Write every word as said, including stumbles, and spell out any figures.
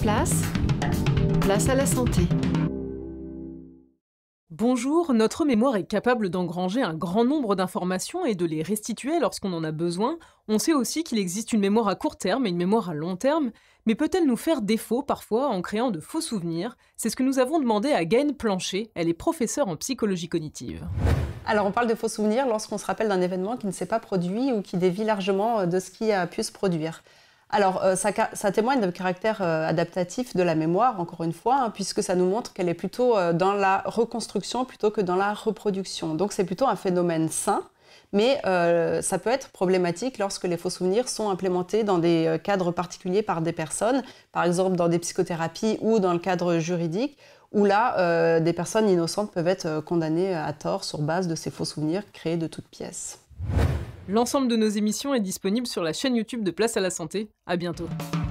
place, place à la santé. Bonjour, notre mémoire est capable d'engranger un grand nombre d'informations et de les restituer lorsqu'on en a besoin. On sait aussi qu'il existe une mémoire à court terme et une mémoire à long terme, mais peut-elle nous faire défaut parfois en créant de faux souvenirs? C'est ce que nous avons demandé à Gaëne Plancher, elle est professeure en psychologie cognitive. Alors on parle de faux souvenirs lorsqu'on se rappelle d'un événement qui ne s'est pas produit ou qui dévie largement de ce qui a pu se produire. Alors euh, ça, ça témoigne d'un caractère euh, adaptatif de la mémoire, encore une fois, hein, puisque ça nous montre qu'elle est plutôt euh, dans la reconstruction plutôt que dans la reproduction. Donc c'est plutôt un phénomène sain, mais euh, ça peut être problématique lorsque les faux souvenirs sont implémentés dans des euh, cadres particuliers par des personnes, par exemple dans des psychothérapies ou dans le cadre juridique, où là, euh, des personnes innocentes peuvent être condamnées à tort sur base de ces faux souvenirs créés de toutes pièces. L'ensemble de nos émissions est disponible sur la chaîne YouTube de Place à la Santé. À bientôt.